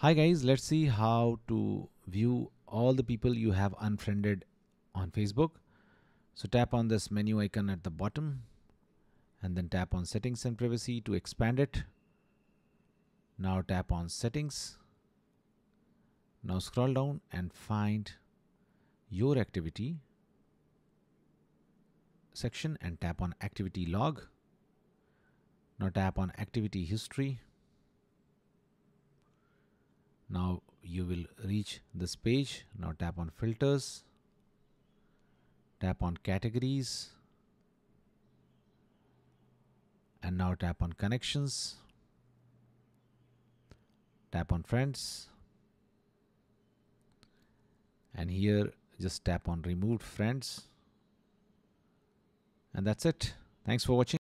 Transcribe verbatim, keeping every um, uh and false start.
Hi guys, let's see how to view all the people you have unfriended on Facebook. So tap on this menu icon at the bottom and then tap on settings and privacy to expand it. Now tap on settings. Now scroll down and find your activity section and tap on activity log. Now tap on activity history. Now you will reach this page. Now tap on filters. Tap on categories. And now tap on connections. Tap on friends. And here just tap on removed friends. And that's it. Thanks for watching.